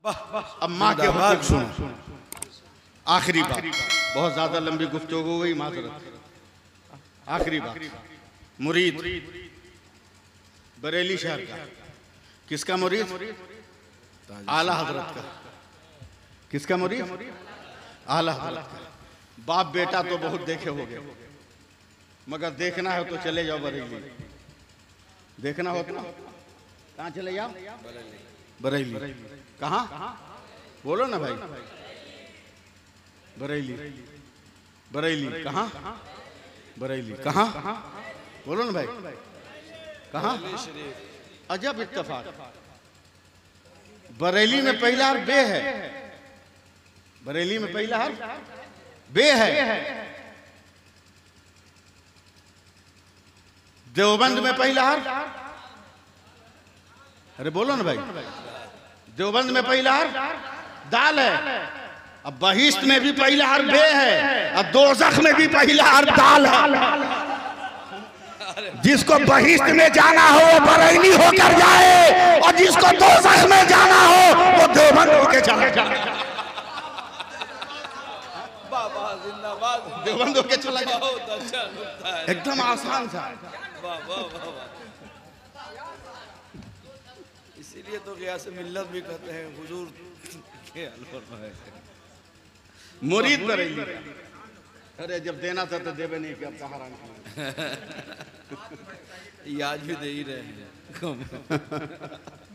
अब माँ के हुक्म सुनो। आखिरी बात, बहुत ज्यादा लंबी गुफ्तगू हो गई, माजरत। आखिरी बात, मुरीद बरेली शहर का, किसका मुरीद? आला हजरत का। किसका मुरीद? आला हजरत का। बाप बेटा तो बहुत देखे होंगे, मगर देखना है तो चले जाओ बरेली। देखना हो तो कहाँ चले जाओ? बरेली। कहाँ? बोलो ना भाई। बरेली। बरेली कहाँ? बरेली कहाँ? बोलो ना भाई। कहाँ? अजब इत्तेफाक, बरेली में पहला हर्फ बे है। बरेली में पहला हर्फ बे है। देवबंद में पहला हर्फ, अरे बोलो ना भाई, देवबंद में पहला हर्फ दाल है। अब बहिश्त में भी पहला हर्फ बे है, और दोज़ख में भी पहला हर्फ दाल है। जिसको बहिश्त में जाना हो वो बरेली होकर जाए, और जिसको दोज़ख में जाना हो वो देवबंद होकर चला जाए। देवबंद होकर चला जाए। एकदम आसान था। इसीलिए तो गियास मिल्लत भी कहते हैं हुजूर के मुरीद बरेली। अरे जब देना था तो देवे नहीं, क्या कहा ये आज भी दे ही रहे हैं।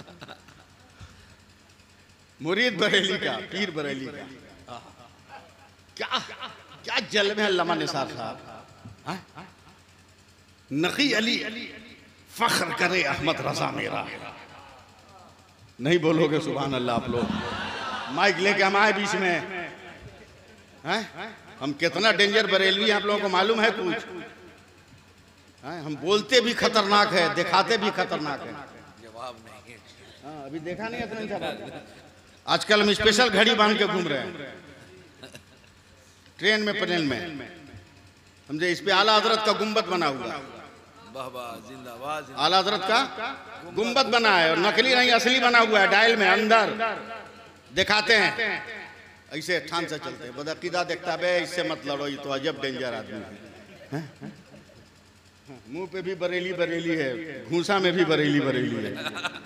मुरीद बरेली का, पीर बरेली का, क्या क्या जलवे हैं अल्लामा निसार साहब। नकी अली फख्र करे अहमद रजा मेरा। नहीं बोलोगे सुभान अल्लाह आप लोग? माइक लेके हम आए बीच में हैं? हम कितना डेंजर बरेलवी आप लोगों को मालूम है कुछ? हम बोलते भी खतरनाक है, दिखाते भी खतरनाक है। जवाब नहीं। हाँ, अभी देखा नहीं है। आजकल हम स्पेशल घड़ी बांध के घूम रहे हैं, ट्रेन में, प्लेन में, समझे? इस पे आला हजरत का गुंबद बना हुआ। जिंदाबाद। आला हजरत का गुंबद बना है, और नकली नहीं असली बना हुआ है। डायल में अंदर दिखाते हैं, ऐसे ठान से चलते हैं। बदअकीदा देखता बे, इससे मत लड़ो, ये तो अजब डेंजर आदमी है। मुंह पे भी बरेली बरेली है, घूसा में भी बरेली बरेली है।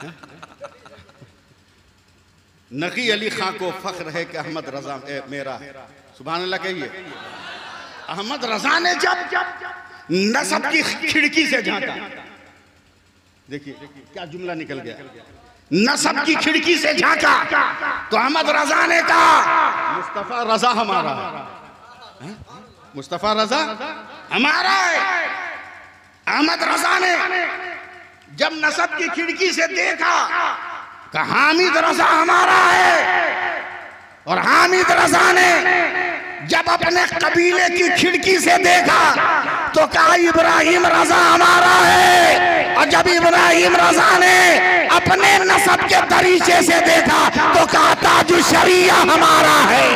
नकी अली खां को फख्र है कि अहमद रजा मेरा। सुभान अल्लाह कहिए। अहमद रजा ने जब नसब की खिड़की से झांका, देखिए क्या जुमला निकल गया। नसब की खिड़की से झांका तो अहमद रजा ने कहा मुस्तफा रजा हमारा है। मुस्तफा रजा हमारा है। अहमद रजा ने जब नसब की खिड़की से देखा, कहा हामिद रजा हमारा है। और हामिद रजा ने जब अपने कबीले की खिड़की से देखा तो कहा इब्राहिम रजा हमारा है। और जब इब्राहिम रजा ने अपने नसब के दरीचे से देखा तो कहा ताजु शरिया हमारा है।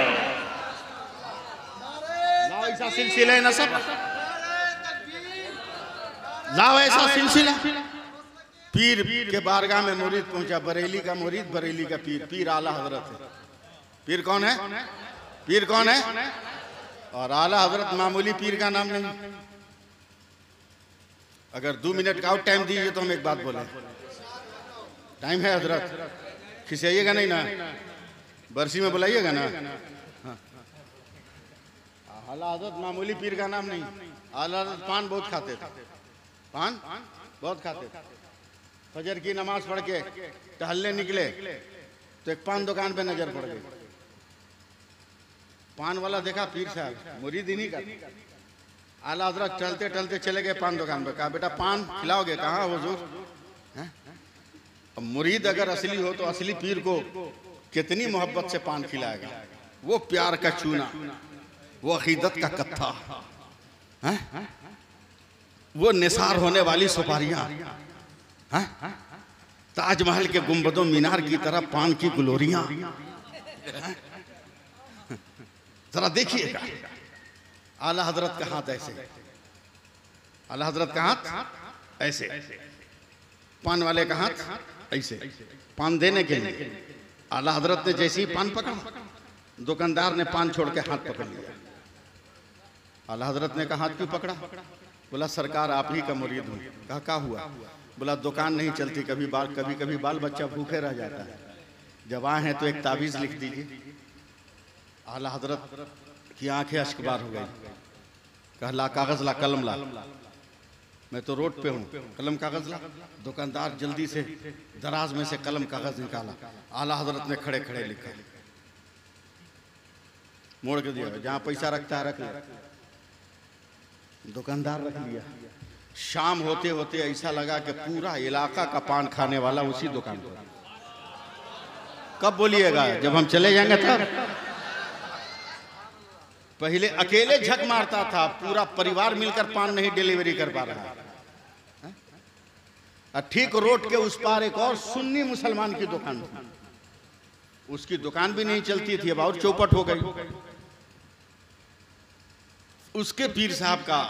लाओ ऐसा सिलसिला नसब, लाओ ऐसा सिलसिला। पीर के बारगाह में मुरीद पहुंचा, बरेली का मुरीद, बरेली का पीर। पीर आला हजरत है। पीर कौन है? पीर कौन है? और आला हजरत मामूली पीर का नाम नहीं। अगर 2 मिनट का और टाइम दीजिए तो हम एक बात बोले। टाइम है हजरत, खिसियाइएगा नहीं ना, बरसी में बुलाइएगा ना। आला हजरत मामूली पीर का नाम नहीं। आला हजरत पान बहुत खाते थे, पान बहुत खाते थे। फजर की नमाज पढ़ के टहलने निकले तो एक पान दुकान पे नजर पड़ गई। पान वाला देखा पीर साहब मुरीद इन्हीं का। आला हजरत चलते चलते चले गए पान दुकान पे, कहा बेटा पान खिलाओगे? कहाँ हुजूर? अब मुरीद अगर असली हो तो असली पीर को कितनी मोहब्बत से पान खिलाएगा। वो प्यार का चूना, वो अकीदत का कत्था, वो निसार होने वाली सुपारियां, ताजमहल के गुंबदों मीनार की तरह पान की गुलोरियां। जरा देखिएगा आला हजरत का हाथ ऐसे, आला हजरत का हाथ ऐसे, पान वाले का हाथ ऐसे, पान देने के लिए आला हजरत ने जैसे ही पान पकड़ा, दुकानदार ने पान छोड़ के हाथ पकड़ लिया। आला हजरत ने कहा हाथ क्यों पकड़ा? बोला सरकार आप ही का मुरीद हूँ। कहा क्या हुआ? बोला दुकान नहीं चलती, कभी कभी बाल बच्चा भूखे रह जाता है, जब आए हैं तो एक ताबीज लिख दीजिए। आला हजरत की आंखें अश्कबार हो गई। कहा ला कागज ला, कलम ला, मैं तो रोड पे हूँ, कलम कागज ला। दुकानदार जल्दी से दराज में से कलम कागज निकाला। आला हजरत ने खड़े खड़े लिखा, मोड़ के दिया, जहां पैसा रखता है रख ले। दुकानदार रख लिया। शाम होते होते ऐसा लगा कि पूरा इलाका का पान खाने वाला उसी दुकान पर। कब बोलिएगा? जब हम चले जाएंगे तब। पहले अकेले झक मारता था, पूरा परिवार मिलकर पान नहीं डिलीवरी कर पा रहा। ठीक रोड के उस पार एक और सुन्नी मुसलमान की दुकान थी, उसकी दुकान भी नहीं चलती थी, अब और चौपट हो गई। उसके पीर साहब का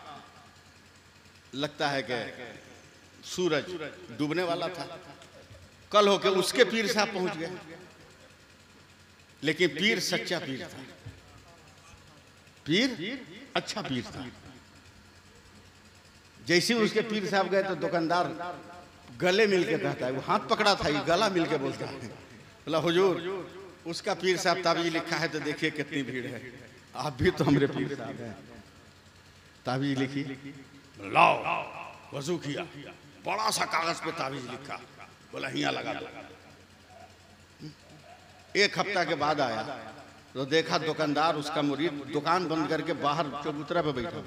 लगता है कि सूरज डूबने वाला था, कल होके उसके पीर साहब पहुंच गए। लेकिन पीर सच्चा पीर था, पीर अच्छा पीर था। जैसे उसके पीर साहब गए तो दुकानदार गले मिलके कहता है, वो हाथ पकड़ा था, ये गला मिलके बोलता है, बोला हुजूर उसका पीर साहब ताबीज लिखा है तो देखिए कितनी भीड़ है, आप भी तो हमारे पीर साहब हैं। ताबीज लिखी, लाओ, वजू किया, बड़ा सा कागज पे ताबीज लिखा, बोला हिया लगा दो। एक हफ्ता के बाद आया तो देखा दुकानदार उसका मुरीद दुकान बंद करके बाहर चबूतरा पे बैठा।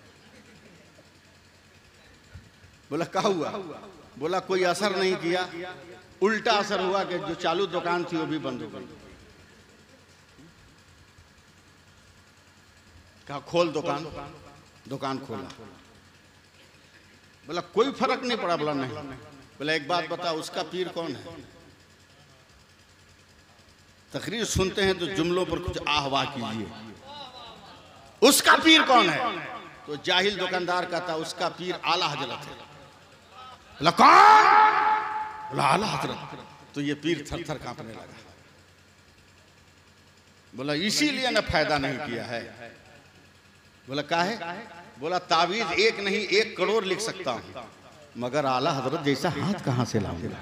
बोला क्या हुआ? बोला कोई असर नहीं किया, उल्टा असर हुआ कि जो चालू दुकान थी वो भी बंद हो गई। कहा खोल दुकान, दुकान खोला। बोला कोई फर्क नहीं पड़ा? बोला नहीं। बोला एक बात बता, उसका पीर कौन है? तकरीर सुनते हैं तो जुमलों पर कुछ आहवा कीजिए। उसका पीर कौन है? तो जाहिल दुकानदार कहता उसका पीर आला हजरत है। बोला कौन? बोला आला हजरत। तो ये पीर थर थर कांपने लगा। बोला इसीलिए ना फायदा नहीं किया है। बोला क्या है? बोला तावीज एक नहीं 1 करोड़ लिख सकता हूं, मगर आला हजरत जैसा हाथ कहां से लाऊंगा?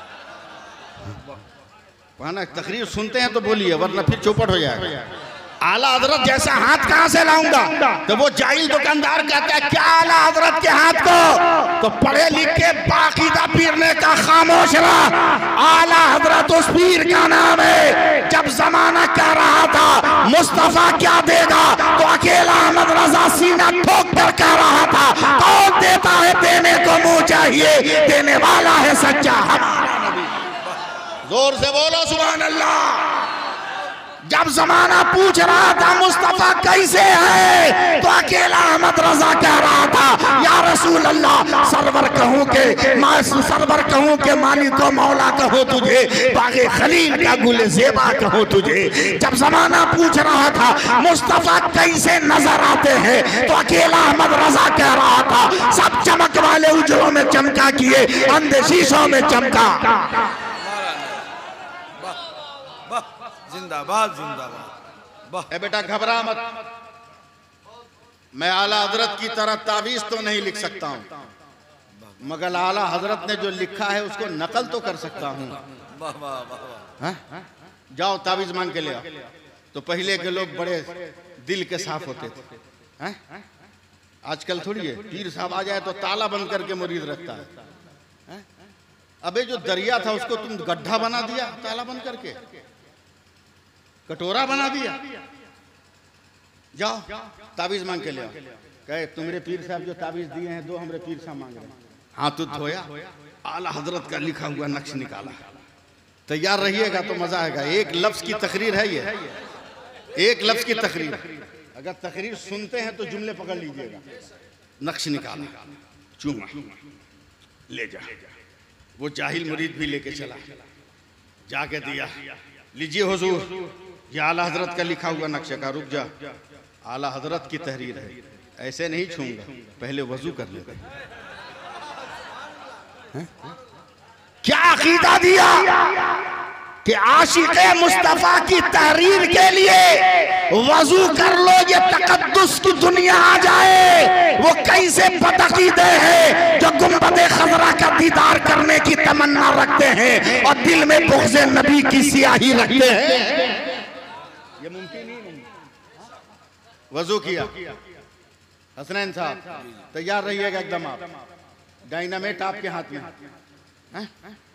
ना तकरीर सुनते हैं तो बोलिए, वरना फिर चौपट हो जाएगा। आला हजरत जैसा हाथ कहां से लाऊंगा? तो वो जाहिल दुकानदार कहता है क्या आला हजरत के हाथ को? तो पढ़े लिखे बाकीदा पीर ने कहा खामोश रहा, आला हजरत उस पीर का नाम है। जब जमाना कह रहा था मुस्तफा क्या देगा, तो अकेला अहमद रजा सीना ठोक कर कह रहा था कौन देता है देने को मुंह चाहिए, देने वाला है सच्चा हमारा नबी। जोर से बोलो सुभान अल्लाह। जब जमाना पूछ रहा था मुस्तफा कैसे है, तो अकेला अहमद रजा कह रहा था या रसूल अल्लाह, सरवर कहूं के मालिक को मौला कहो तुझे, बागे खलील का गुल ज़ेबा कहो तुझे। जब जमाना पूछ रहा था मुस्तफा कैसे नजर आते हैं, तो अकेला अहमद रजा कह रहा था सब चमक वाले उजलों में चमका किए, अंधे शीशों में चमका। जिंदाबाद जिंदाबाद। ए बेटा घबरा मत, मैं आला हजरत की तरह ताबीज तो नहीं लिख सकता हूँ, मगर आला हजरत ने जो लिखा है उसको नकल तो कर सकता हूँ। जाओ ताबीज मांग के ले आओ। तो पहले के लोग बड़े दिल के साफ होते थे, आजकल थोड़ी है पीर साहब आ जाए तो ताला बंद करके मुरीद रखता है। अबे जो दरिया था उसको तुम गड्ढा बना दिया, ताला बंद करके कटोरा बना दिया। जाओ ताबीज मांग के ले आओ। कहे तुम्हारे पीर साहब जो ताबीज दिए हैं दो हमारे पीर साहब मांग रहे हैं। हाथ धोया, आला हजरत का लिखा हुआ नक्श निकाला। तैयार रहिएगा तो मजा आएगा। एक लफ्ज की तकरीर है ये, एक लफ्ज की तकरीर। अगर तकरीर सुनते हैं तो जुमले पकड़ लीजिएगा। नक्श निकाला, चूमा, ले जा। वो जाहिल मुरीद भी लेके चला, जाके दिया, लीजिए हुजूर ये आला हजरत का लिखा हुआ नक्शा। का रुक जा, आला हजरत की तहरीर है, ऐसे नहीं छूंगा, पहले वजू कर लेते। क्या अकीदा दिया? कि आशिक़े मुस्तफा की तहरीर के लिए वजू कर लो, ये तकद्दुस की दुनिया आ जाए। वो कैसे बदअक़ीदे हैं जो गुंबद खज़रा का दीदार करने की तमन्ना रखते हैं और दिल में बुग़्ज़े नबी की स्याही रखते हैं। ये मुमकिन ही नहीं। वजू किया, हसनैन साहब तैयार रहिएगा एकदम, आप डायनामाइट आपके हाथ में है?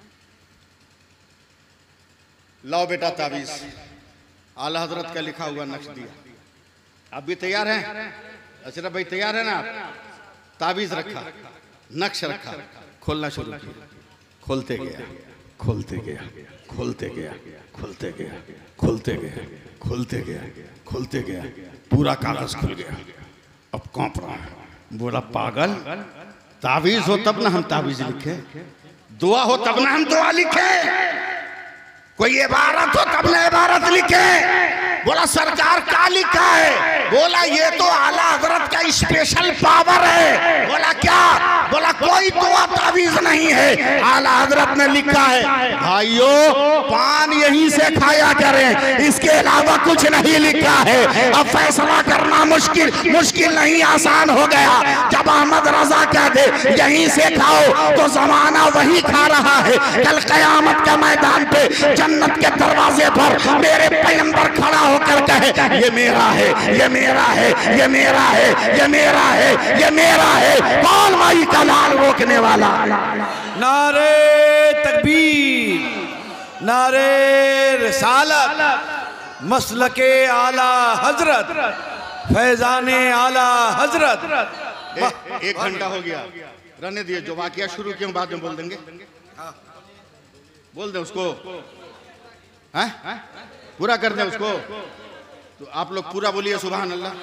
लाओ बेटा ताबीज, आला हजरत का लिखा हुआ नक्श दिया। आप भी तैयार हैं? अशरफ भाई तैयार है ना? आप ताबीज रखा, नक्श रखा, खोलना शुरू किया। खोलते गया, खोलते गया, खोलते गया, खोलते गया, खोलते गया, खोलते गया, खोलते गया, पूरा कागज खुल गया। अब कांप रहा है। बोला पागल, ताबीज हो तब ना हम ताबीज लिखे, दुआ हो तब ना हम दुआ लिखे, कोई इबारत हो तब ना इबारत लिखे। बोला सरकार क्या लिखा है? बोला ये तो आला हजरत का स्पेशल पावर है। बोला क्या? बोला कोई दुआ ताबीज नहीं है, आला हजरत ने लिखा है भाइयों पान यहीं से खाया करें, इसके अलावा कुछ नहीं लिखा है। अब फैसला करना मुश्किल नहीं, आसान हो गया। जब अहमद रजा कह दे यहीं से खाओ तो जमाना वही खा रहा है। कल कयामत के मैदान पे जन्नत के दरवाजे पर मेरे पैगंबर खड़ा होकर कहे ये मेरा है, ये मेरा है, ये मेरा है, ये मेरा है, ये मेरा है। कौन भाई का लाल रोकने वाला? नारे तकबीर, नारे रिसालत, मसलके आला हजरत, फैजाने आला हजरत। एक घंटा हो गया, रहने दिए। जो वाकया शुरू किया बाद में बोल देंगे, बोल दे उसको, हैं? पूरा कर दे उसको। तो आप लोग पूरा बोलिए सुभान अल्लाह।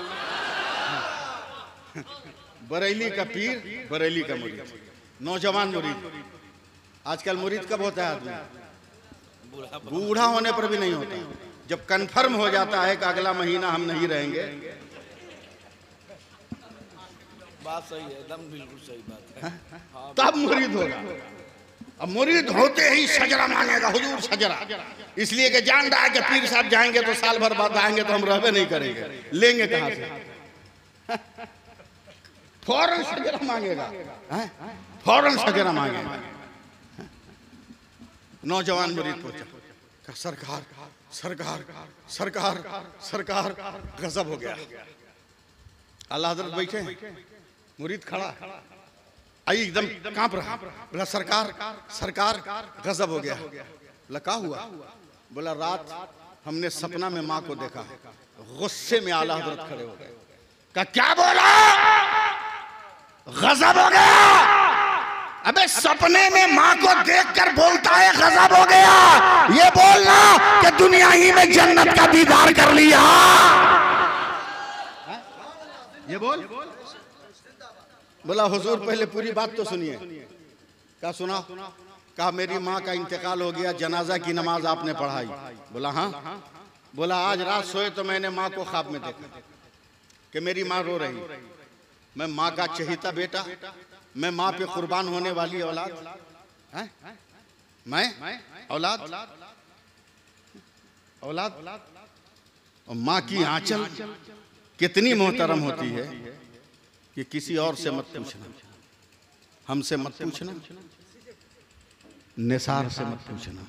बरेली का पीर, बरेली का मुरीद, नौजवान मुरीद। आजकल मुरीद कब होता है आदमी? बूढ़ा होने पर भी नहीं होता। जब कंफर्म हो जाता है कि अगला महीना हम नहीं रहेंगे। बात सही है, एकदम बिल्कुल सही बात है। तब मुरीद होगा। अब मुरीद होते ही सजरा मांगेगा, हुजूर सजरा, इसलिए कि जान रहा है कि पीर साहब जाएंगे तो साल भर बाद आएंगे तो हम रहबे नहीं करेंगे, लेंगे कहां से? फौरन सजरा मांगेगा, फौरन सजरा मांगेगा। नौजवान मुरीद पहुंचा, सरकार सरकार सरकार सरकार, गजब हो गया। आला हजरत बैठे, मुरीद खड़ा, आई एकदम कांप रहा। बोला सरकार सरकार, गजब हो गया। लका हुआ? बोला रात हमने सपना में माँ को देखा। गुस्से में आला हजरत खड़े हो गए, कहा क्या बोला? गजब हो गया। अबे सपने में माँ को देखकर बोलता है गजब हो गया, ये बोलना कि दुनिया ही में जन्नत का दीदार कर लिया। ये बोल। बोला हुजूर पहले पूरी बात तो सुनिए। क्या सुना? कहा मेरी माँ का इंतकाल हो गया, जनाजा की नमाज आपने पढ़ाई। बोला हाँ। बोला आज रात सोए तो मैंने माँ को ख्वाब में देखा कि मेरी माँ रो रही। मैं माँ का चहेता बेटा, मैं माँ पे कुर्बान होने वाली औलाद, मैं औलाद औलाद। और माँ की आंचल कितनी मोहतरम होती है कि किसी और से मत पूछना, हमसे मत पूछना, निसार से मत पूछना,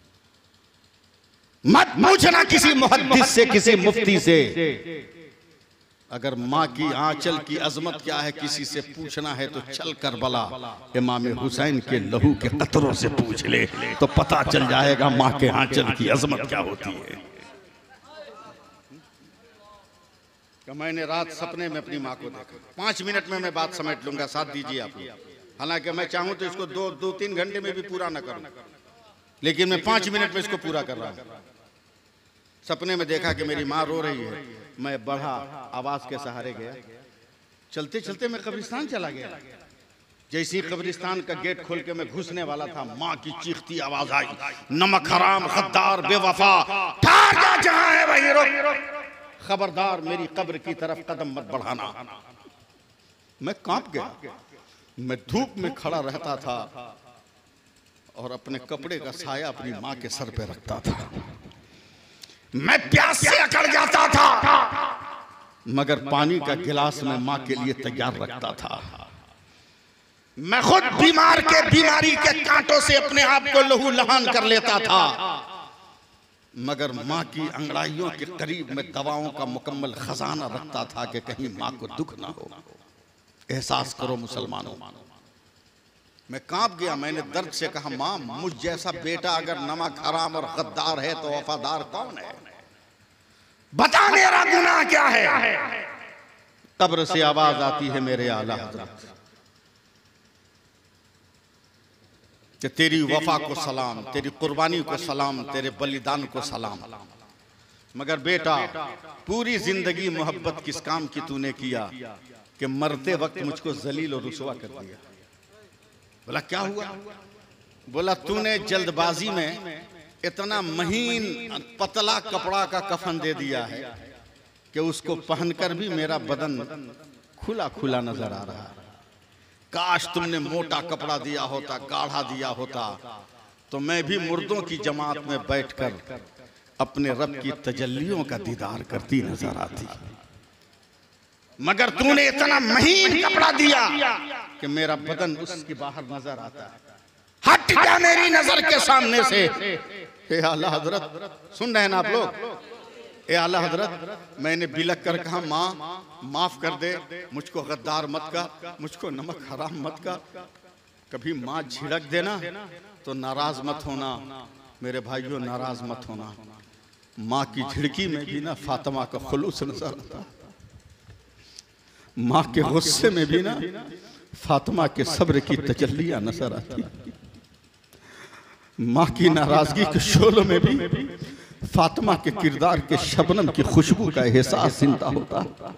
मत पूछना किसी मुहद्दिस से, किसी मुफ्ती से। अगर माँ की आंचल की अजमत क्या है किसी से पूछना है तो चल करबला इमाम हुसैन के लहू के कतरों से पूछ ले, तो पता चल जाएगा माँ के आंचल की अजमत क्या होती है। कि मैंने रात सपने में अपनी माँ को देखा। 5 मिनट में मैं बात समेट लूंगा, साथ दीजिए आप। हालांकि मैं चाहूं तो इसको 2-3 घंटे में भी पूरा न करूं, लेकिन मैं 5 मिनट में इसको पूरा कर रहा हूं। सपने में देखा कि मेरी माँ रो रही है। मैं बढ़ा, आवाज के सहारे गया। चलते चलते मैं कब्रिस्तान चला गया। जैसे ही कब्रिस्तान का गेट खोल के मैं घुसने वाला था, माँ की चीखती आवाज आई, नमक हराम, गद्दार, बेवफा, ठहर जा, जहां है वहीं रुक, खबरदार मेरी कब्र की तरफ कदम मत बढ़ाना। मैं कांप गया। मैं धूप में खड़ा रहता था और अपने कपड़े का साया अपनी माँ के सर पे रखता था। मैं प्यास से अकड़ जाता था मगर पानी का गिलास में माँ के लिए तैयार रखता था। मैं खुद बीमारी के कांटों से अपने आप को लहू लहान कर लेता था मगर माँ की अंगड़ाइयों के करीब में दवाओं का मुकम्मल खजाना रखता था कि कहीं माँ को दुख ना हो। एहसास करो मुसलमानों। मैं कांप गया। मैंने दर्द से कहा, माँ मुझ जैसा बेटा अगर नमक हराम और गद्दार है तो वफादार कौन है? बता मेरा गुनाह क्या है? कब्र से आवाज आती है, मेरे आला हज़रत कि तेरी वफा को सलाम, तेरी कुर्बानी को सलाम, तेरे बलिदान को सलाम। मगर बेटा पूरी जिंदगी मोहब्बत किस काम की तूने किया कि मरते वक्त मुझको जलील और रुसवा कर दिया। बोला क्या हुआ? बोला तूने जल्दबाजी में इतना महीन पतला कपड़ा का कफन दे दिया है कि उसको पहनकर भी मेरा बदन खुला खुला नजर आ रहा है। काश तुमने मोटा कपड़ा दिया होता, गाढ़ा दिया होता, तो मैं भी मुर्दों की जमात में बैठकर अपने रब की तजल्लियों का दीदार करती नजर आती। मगर तूने इतना महीन कपड़ा दिया कि मेरा बदन उसके बाहर नजर आता है। हट जा मेरी नजर के सामने से। ए आला हजरत, सुन रहे हैं ना आप लोग? ए आला हजरत, मैंने बिलक कर कहा, माँ माफ कर दे, मुझको गद्दार मत का, मुझको नमक हराम मत का। कभी माँ झिड़क देना तो नाराज मत होना मेरे भाइयों, नाराज मत होना। माँ की झिड़की में भी ना फातिमा का खुलूस नजर आता। माँ के गुस्से में भी ना फातिमा के सब्र की तजल्लियां नजर आती। माँ की नाराजगी के शोलों में भी फातिमा के किरदार के शबनम की खुशबू का एहसास जिंदा होता।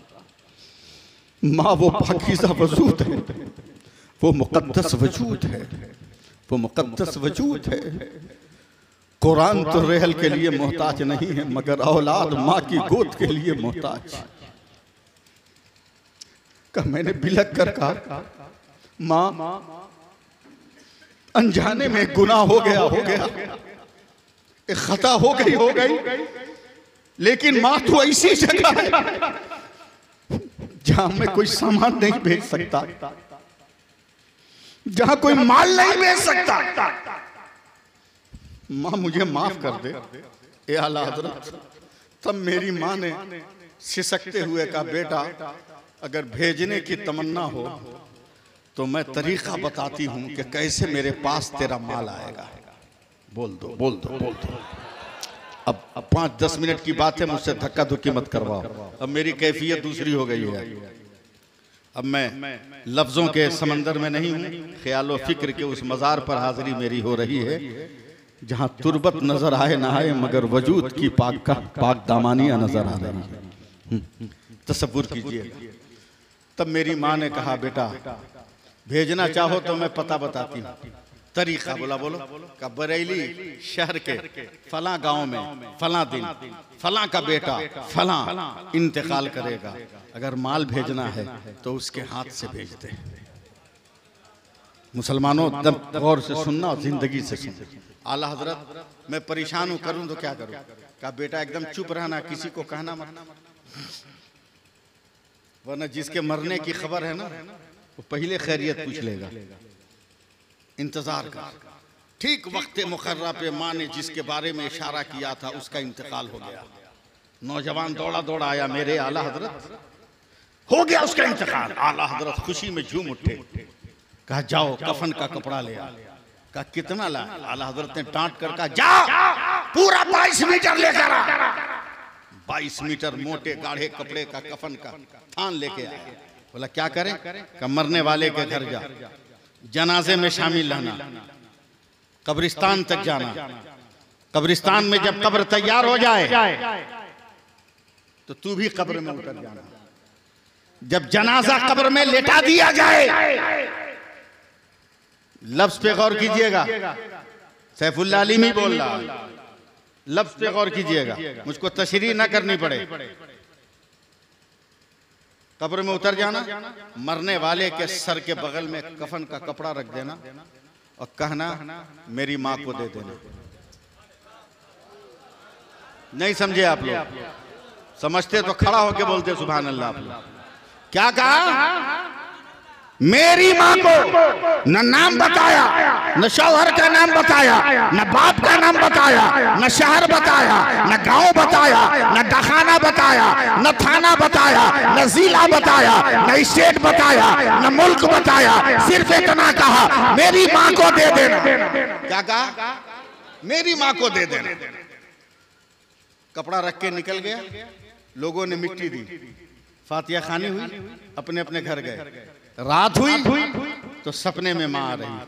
माँ वो पाकीज़ा वजूद है, वो मुक़द्दस वजूद है, वो मुक़द्दस वजूद है। कुरान तो रहल के लिए मोहताज नहीं है मगर औलाद माँ की गोद के लिए मोहताज। मैंने बिलक कर कहा, माँ अनजाने में गुनाह हो गया, एक खता हो गई, लेकिन माँ तो ऐसी जगह है जहां मैं कोई सामान नहीं भेज सकता, जहां कोई माल नहीं भेज सकता। माँ मुझे माफ कर दे। ए आला हज़रत, तब मेरी माँ ने सिसकते हुए कहा, बेटा अगर भेजने की तमन्ना हो तो मैं तरीका बताती हूं कि कैसे मेरे पास तेरा माल आएगा। बोल दो, बोल दो, बोल दो। अब 5-10 मिनट की बात है, मुझसे धक्का धुक्की मत करवाओ। अब मेरी कैफियत दूसरी हो गई है। अब मैं लफ्जों के समंदर में नहीं हूं, ख्याल व फिक्र के उस मजार पर हाजिरी मेरी हो रही है जहां तुरबत नजर आए ना आए मगर वजूद की पाक दामानियां नजर आ रही है। तसव्वुर कीजिए। तब मेरी माँ ने कहा, बेटा भेजना चाहो तो मैं पता बताती हूँ, तरीका। बोला बोलो। का बरेली शहर के फला गांव में फला दिन फला का बेटा फला इंतकाल करेगा, अगर माल भेजना है तो उसके हाथ से भेज दे। मुसलमानों दम गौर से सुनना और जिंदगी से सुनना। आला हजरत, मैं परेशान हूँ, करूँ तो क्या करूँ? का बेटा एकदम चुप रहना, किसी को कहना मत, वरना जिसके मरने की खबर है ना वो पहले खैरियत पूछ लेगा। इंतजार कर। ठीक वक्त मुकर्रा पे माँ ने जिसके बारे में इशारा किया था उसका इंतकाल हो गया। नौजवान दौड़ा दौड़ा आया, मेरे आला हजरत हो गया उसका इंतकाल। आला हजरत खुशी में झूम उठे। कहा जाओ कफन का कपड़ा ले आ। कहा कितना ला? आला हजरत ने डांट कर कहा, जा पूरा 22 मीटर लेकर आ। 22 मीटर मोटे गाढ़े कपड़े का कफन का थान लेके आया। बोला क्या करें? का मरने वाले के घर जा, जनाजे में शामिल रहना, कब्रिस्तान तक जाना। कब्रिस्तान में जब कब्र तैयार हो जाए तो तू भी कब्र में उतर जाना। जब जनाजा कब्र में लेटा दिया जाए, लफ्ज पे गौर कीजिएगा, सैफुल्लाह अलीमी बोल रहा, लफ्ज पे गौर कीजिएगा, मुझको तशरीह ना करनी पड़े। कब्र में उतर जाना, मरने वाले के सर के बगल में कफन का कपड़ा रख देना और कहना मेरी माँ को दे देना। नहीं समझे आप लोग? समझते तो खड़ा होके बोलते सुभान अल्लाह। आप लोग क्या कहा? मेरी माँ को न नाम बताया, न शौहर का नाम बताया, न बाप का नाम बताया, न शहर बताया, न गांव बताया, न डखाना बताया, न थाना बताया, न जिला बताया, न स्टेट बताया, न मुल्क बताया। सिर्फ इतना कहा मेरी माँ को दे देना। क्या कहा? मेरी माँ को दे देना। कपड़ा रख के निकल गया, लोगों ने मिट्टी दी, फातिया खानी हुई, अपने अपने घर गए। रात हुई तो सपने में माँ आ रही,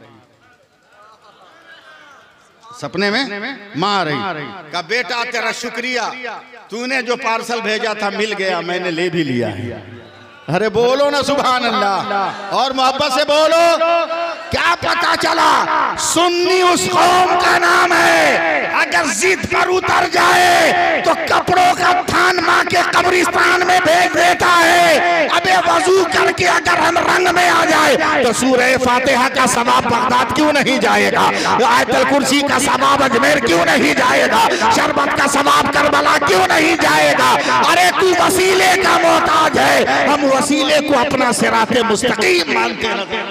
सपने में माँ आ रही। का बेटा तेरा शुक्रिया, तूने जो पार्सल भेजा था मिल गया, मैंने ले भी लिया है। अरे बोलो ना सुभान अल्लाह, और मोहब्बत से बोलो। क्या पता चला? सुन्नी उस कौम का नाम है, अगर जिद पर उतर जाए तो कपड़ों का थान माँ के कब्रिस्तान में भेज देता है। अबे वजू करके अगर हम रंग में आ जाए तो सूरह फातिहा का सवाब बगदाद क्यों नहीं जाएगा? आयतुल कुर्सी का सवाब अजमेर क्यों नहीं जाएगा? शरबत का सवाब करबला क्यों नहीं जाएगा? अरे तू वसीले का मोहताज है, हम वसीले को अपना सिराते मुस्तकीम मानते हैं।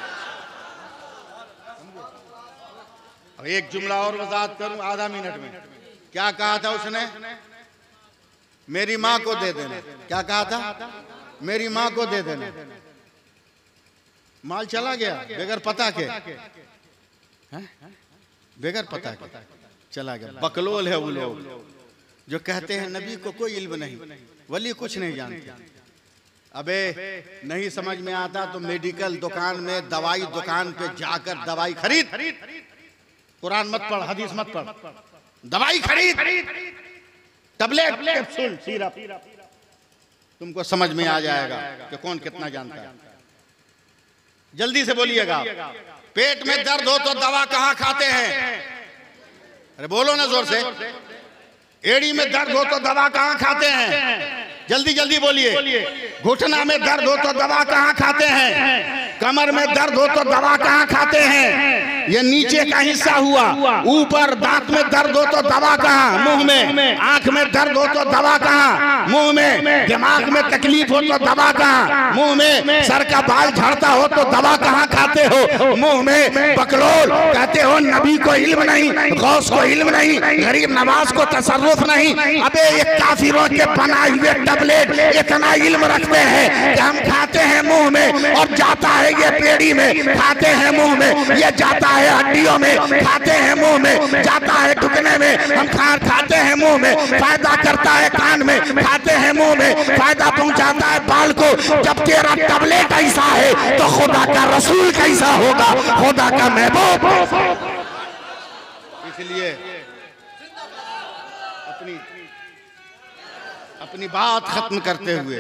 एक जुमला और वजाहत करूं आधा मिनट में। क्या कहा था उसने? मेरी माँ को दे देना। क्या कहा था? मेरी माँ को दे देना। माल चला गया बगैर पता के, बगैर पता के चला गया। बकलोल है वो लोग जो कहते हैं नबी को कोई इल्म नहीं, वली कुछ नहीं जानते। अबे नहीं समझ में आता तो मेडिकल दुकान में, दवाई दुकान पे जाकर दवाई खरीद। कुरान मत पढ़, हदीस मत पढ़, दवाई खरीद, टैबलेट, कैप्सूल, सिरप, तुमको समझ में आ जाएगा कि कौन कितना जानता है। जल्दी से बोलिएगा। पेट में दर्द हो तो दवा कहाँ खाते हैं? अरे बोलो ना जोर से। एड़ी में दर्द हो तो दवा कहाँ खाते हैं? जल्दी जल्दी बोलिए। घुटना में दर्द हो तो दवा कहाँ खाते हैं? कमर में दर्द हो तो दवा कहाँ खाते हैं? ये नीचे का हिस्सा हुआ। ऊपर दांत में दर्द हो तो दवा कहाँ? मुंह में। आंख में दर्द हो तो दवा कहाँ? मुंह में। दिमाग में तकलीफ हो तो दवा कहाँ? मुंह में। सर का बाल झड़ता हो तो दवा कहाँ खाते हो? मुंह में। बकलोल कहते हो नबी को इल्म नहीं, गौस को इल्म नहीं, गरीब नवाज को तसर्रुफ नहीं। अबे ये काफिरों के बनाए हुए टैबलेट इतना इल्म रखते हैं कि हम खाते हैं मुंह में और जाता है ये पेड़ी में, खाते हैं मुंह में, ये जाता है हड्डियों में, खाते हैं मुंह में, जाता है टुकने में, हम खाते हैं मुंह में, फायदा करता है कान में, खाते हैं मुंह में, फायदा पहुंचाता है बाल को। जब तेरा टैबलेट ऐसा है तो खुदा का रसूल कैसा होगा, खुदा का महबूब। इसलिए अपनी बात खत्म करते हुए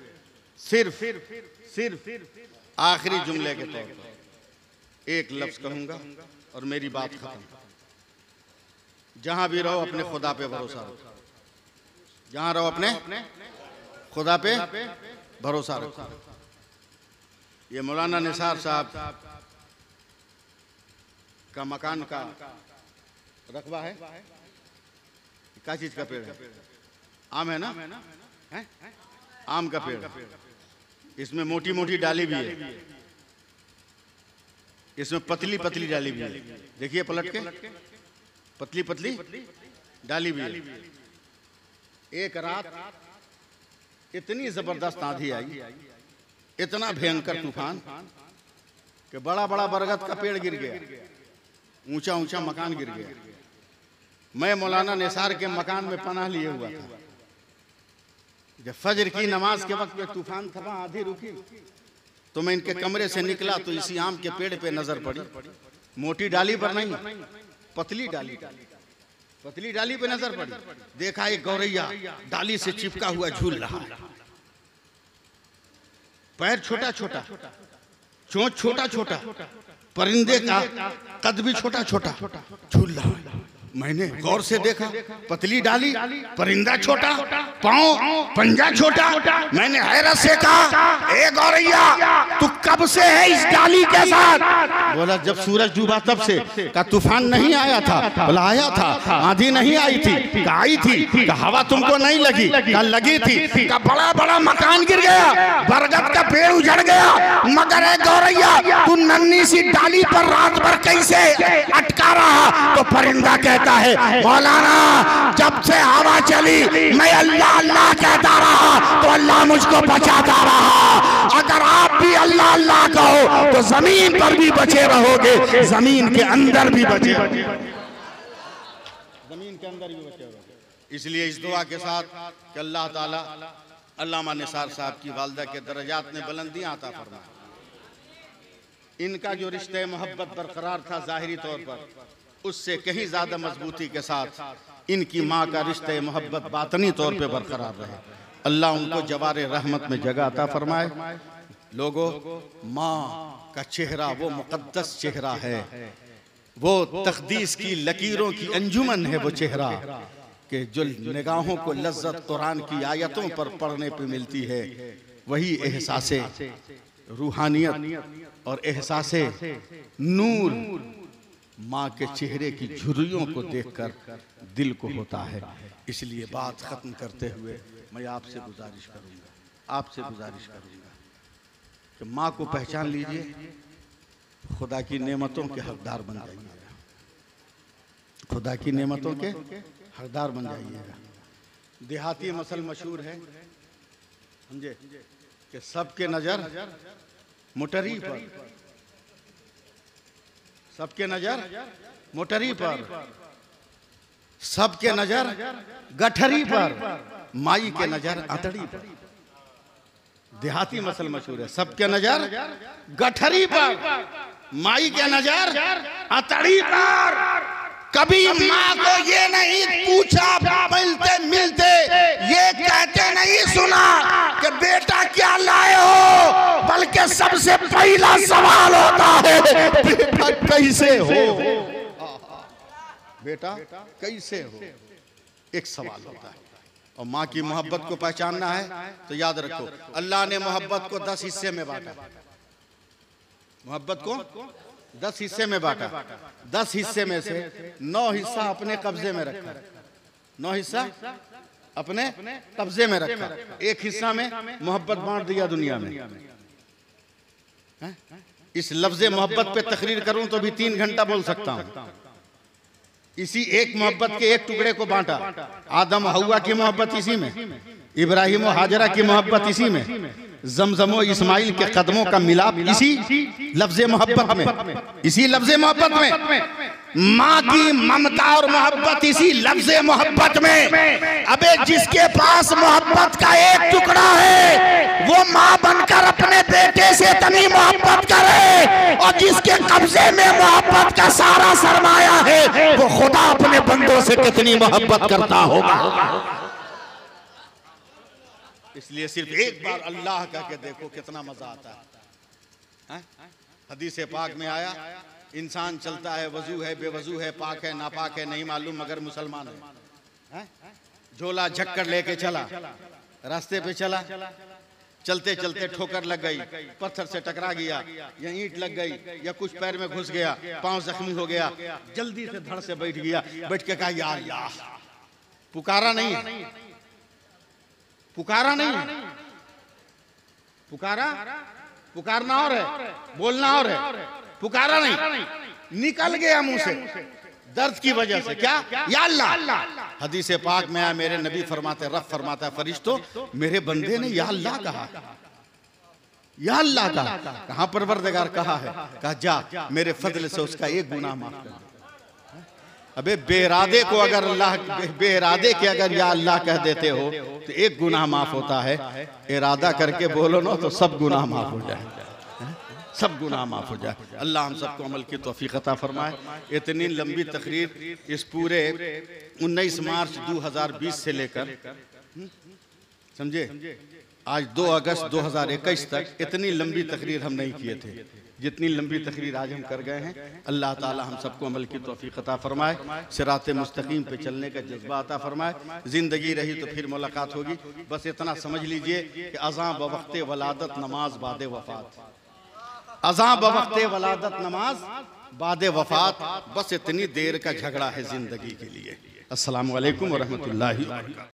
सिर्फ आखिरी जुमले के तौर पर एक लफ्ज कहूंगा और मेरी बात खत्म। जहां भी रहो अपने खुदा पे भरोसा रखो। जहां रहो अपने खुदा पे भरोसा रखो। ये मौलाना निसार साहब का मकान का रकबा है। क्या चीज का पेड़ है? आम है ना? है? आम का पेड़। इसमें मोटी मोटी डाली भी है, इसमें पतली पतली डाली भी है। देखिए पलट के, पतली पतली डाली भी है। एक रात इतनी जबरदस्त आंधी आई, इतना भयंकर तूफान कि बड़ा बड़ा बरगद का पेड़ गिर गया, ऊंचा ऊंचा मकान गिर गया। मैं मौलाना निसार के मकान में पनाह लिए हुआ था। जब फजर की नमाज के वक्त में तूफान थमा, आंधी रुकी, तो मैं इनके कमरे से निकला तो इसी आम के पेड़ पे नजर पड़ी। मोटी डाली पर नहीं, पतली डाली पे नजर पड़ी। देखा एक गौरैया डाली से चिपका हुआ झूल रहा है। पैर छोटा छोटा, चोंच छोटा छोटा, परिंदे का कद भी छोटा छोटा, झूल रहा है। मैंने गौर से देखा, पतली डाली, परिंदा छोटा, पांव पंजा छोटा। मैंने हैरत से कहा, ए गौरैया तू कब से है इस डाली के साथ? बोला जब सूरज डूबा तब से। का तूफान नहीं आया था? बोला आया था। आंधी नहीं आई थी? का आई थी। का हवा तुमको नहीं लगी? का लगी थी। का बड़ा बड़ा मकान गिर गया, बरगद का पेड़ उजड़ गया, मगर ए गौरैया तू नन्ही सी डाली पर रात भर कैसे अटका रहा? तो परिंदा कहता है, मौलाना जब से हवा चली मैं अल्लाह अल्लाह कहता रहा तो अल्लाह मुझको बचाता रहा। अगर आप भी अल्लाह अल्लाह कहो तो जमीन पर भी बचे रहोगे, जमीन के अंदर भी बचे रहोगे, जमीन के अंदर भी बचे रहोगे। इसलिए इस दुआ के साथ कि अल्लाह ताला अल्लामा निसार साहब की वालदा के दर्जात में बुलंदियां अता फरमाए। इनका जो रिश्ते मोहब्बत बरकरार था जाहिरी तौर पर, उससे कहीं ज्यादा मजबूती के साथ इनकी माँ का रिश्ते मोहब्बत बातनी तौर पे बरकरार रहे। अल्लाह उनको जवारे रहमत में जगह अता फरमाए। लोगों, माँ का चेहरा वो मुकद्दस चेहरा है, वो तकदीस की लकीरों की अंजुमन है, वो चेहरा कि जो निगाहों को लज्जत कुरान की आयतों पर पढ़ने पे मिलती है, वही एहसासे रूहानियत और एहसासे नूर माँ के चेहरे की झुर्रियों को देखकर दिल को होता है। इसलिए बात खत्म करते हुए मैं आपसे गुजारिश करूंगा कि माँ को पहचान लीजिए, खुदा की नेमतों के हकदार बन जाइएगा, खुदा की नेमतों के हकदार बन जाइएगा। देहाती मसल मशहूर है, समझे, कि सबके नजर मोटरी पर, सबके नजर मोटरी पर, सबके नजर गठरी पर, माई के नजर अतड़ी पर। देहाती मसल मशहूर है, सबके नजर गठरी पर, माई के नजर अतड़ी पर। कभी माँ को ये नहीं पूछा मिलते मिलते, ये कहते नहीं सुना कि बेटा क्या लाए हो, बल्कि सबसे पहला सवाल होता है बेटा कैसे हो, बेटा कैसे हो, एक सवाल होता है। और माँ की मोहब्बत को पहचानना है तो याद रखो, अल्लाह ने मोहब्बत को 10 हिस्से में बांटा, मोहब्बत को 10 हिस्से में बांटा। 10 हिस्से में से 9 हिस्सा अपने कब्जे में रखा, 9 हिस्सा अपने कब्जे में रखा। एक हिस्सा में मोहब्बत बांट दिया दुनिया में। इस लफ्ज़े मोहब्बत पे तकरीर करूं तो भी 3 घंटा बोल सकता हूं। इसी एक मोहब्बत के एक टुकड़े को बांटा। आदम हव्वा की मोहब्बत इसी में, इब्राहिम और हाजरा की मोहब्बत इसी में, जमजमो इस्माइल के कदमों का मिलाप इसी लफ्ज़े मोहब्बत में, इसी लफ्ज़े मोहब्बत में, माँ की ममता और मोहब्बत इसी लफ्ज़े मोहब्बत में। अबे जिसके पास मोहब्बत का एक टुकड़ा है वो माँ बनकर अपने बेटे से इतनी मोहब्बत करे, और जिसके कब्जे में मोहब्बत का सारा सरमाया है वो खुदा अपने बंदों से कितनी मोहब्बत करता होगा। इसलिए सिर्फ एक बार अल्लाह कह के देखो कितना मजा आता है। हदीस पाक में आया, इंसान चलता है, वजू है, बेवजू है, पाक है, नापाक है, नहीं मालूम, मगर मुसलमान है। झोला झक्कर लेके चला, रास्ते पे चला, चलते चलते ठोकर लग गई, पत्थर से टकरा गया, या ईंट लग गई, या कुछ पैर में घुस गया, पांव जख्मी हो गया, जल्दी से धड़ से बैठ गया, बैठ के कहा या अल्लाह, पुकारा नहीं, पुकारा नहीं, पुकारना और है, बोलना और है, पुकारा नहीं, निकल गया मुंह से दर्द की वजह से। क्या? या अल्लाह। हदीस पाक में आया, मेरे नबी फरमाते, रब फरमाता है, फरिश्तों मेरे बंदे ने या अल्लाह कहा, या अल्लाह कहा। कहां परवरदिगार कहा है? कहा जा मेरे फजल से उसका एक गुनाह माफ कर। अबे बेइरादे को अगर अल्लाह, बेइरादे के अगर या अल्लाह कह देते हो तो एक गुनाह माफ होता है, इरादा करके बोलो ना तो सब गुनाह माफ हो जाए, सब गुनाह माफ हो जाए। अल्लाह हम सबको अमल की तौफीक अता फरमाए। इतनी लंबी तकरीर इस पूरे 19 मार्च 2020 से लेकर, समझे, आज 2 अगस्त 2021 तक इतनी लंबी तकरीर हम नहीं किए थे। जितनी लंबी तकरीर आज हम कर गए हैं, अल्लाह ताला हम सबको अमल की तौफीक अता फरमाए, सिराते मुस्तकीम पे चलने का जज्बा अता फरमाए। ज़िंदगी रही तो फिर मुलाकात होगी। बस इतना समझ लीजिए कि अज़ां बवक़्ते वलादत नमाज बादे वफ़ात, अज़ां बवक़्ते वलादत नमाज बादे वफ़ात, बस इतनी देर का झगड़ा है ज़िंदगी के लिए। अस्सलामु अलैकुम व रहमतुल्लाहि व बरकातहू।